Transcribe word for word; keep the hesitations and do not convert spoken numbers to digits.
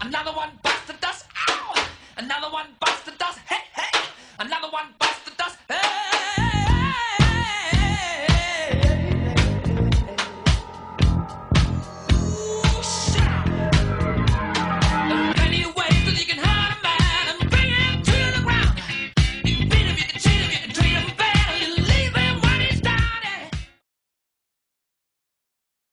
Another one busts the dust. Ow! Another one busts the dust. Hey, hey! Another one busts